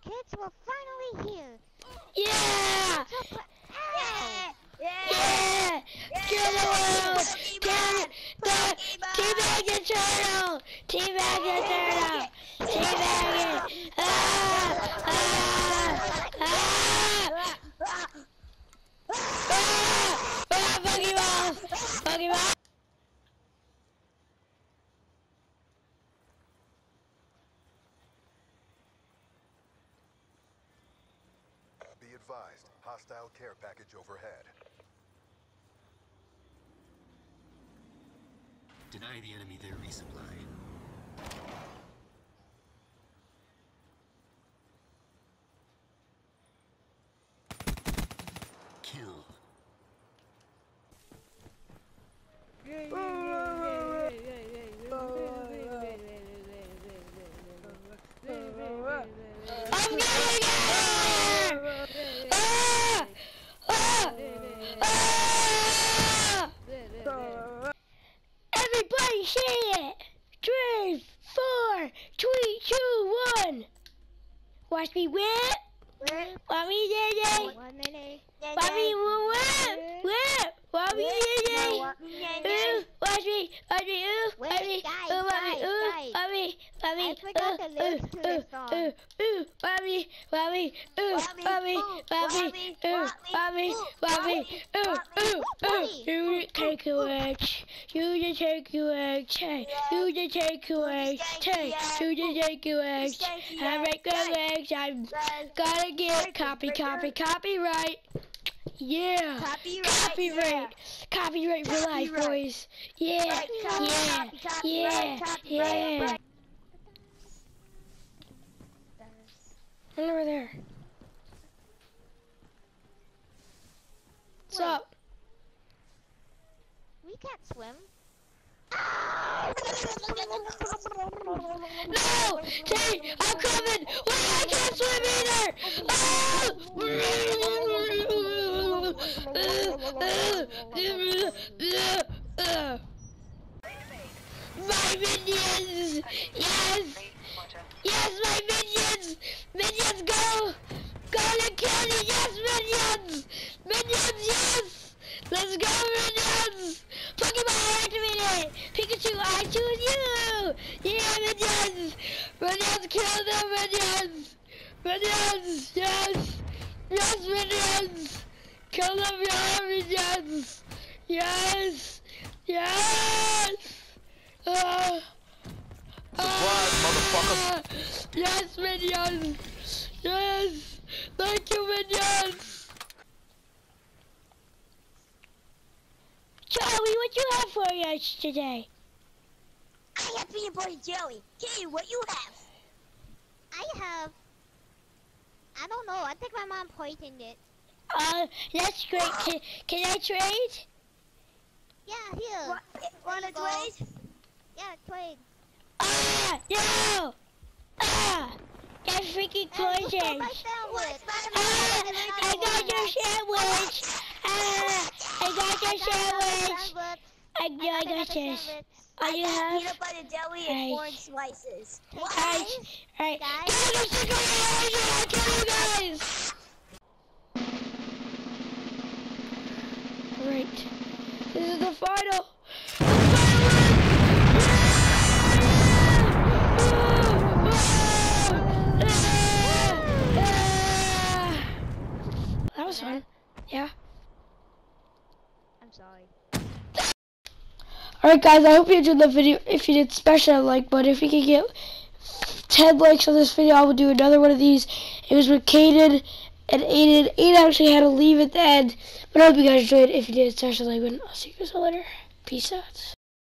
kids were finally here. Yeah! Yeah! Kill the world! Teabag the turtle! Teabag the turtle! Teabag it! Ah! Ah! Ah! Ah! Pokemon! Pokemon! Be advised, hostile care package overhead. Deny the enemy their resupply. Kill. I'm gonna get her! Ah! Ah! Ah! Everybody say it! 3, 4, 3, 2, 1. Watch me whip. Watch me day. One minute. Watch me whip. Watch me day. Watch me. Watch me. Watch me. Guys, Watch me. Watch me. I forgot the lyrics to this song. Watch me. Watch me. Watch me. Watch me. Watch me. Watch me. You take your eggs. You just take your eggs. Hey. You just take your eggs. Hey. You just take your eggs. I make your eggs. I'm gotta get copyright. Yeah. Copyright for life, boys. Yeah. Run over there. What's up? We can't swim. No! Jay, I'm coming! Wait, I can't swim either! My minions! Yes! Yes, my minions! Minions, go! Go to kill me! Yes, minions! Minions, yes! Let's go, minions! Pokemon activated! Pikachu, I choose you! Yeah, minions! Minions, kill them, minions! Minions, yes! Yes, minions! Kill them, yeah, minions! Yes! Yes! Surprise, motherfucker! Yes, minions! Yes! Thank you, minions! Joey, what you have for us today? I have peanut butter jelly. Kitty, what you have? I don't know. I think my mom poisoned it. That's great. Can I trade? Yeah, here. Wanna trade? Yeah, trade. Ah, no! Ah, that's freaking poison. I got your sandwich. I got your sandwich. I got this. All you have? Peanut butter jelly and orange slices. Alright. Guys. I'll kill you guys! Alright. This is the final. That was fun. Yeah. I'm sorry. Alright guys, I hope you enjoyed the video. If you did, smash that like button. If you can get 10 likes on this video, I will do another one of these. It was with Caden and Aiden. Aiden actually had to leave at the end. But I hope you guys enjoyed. If you did, smash the like button. I'll see you guys all later. Peace out.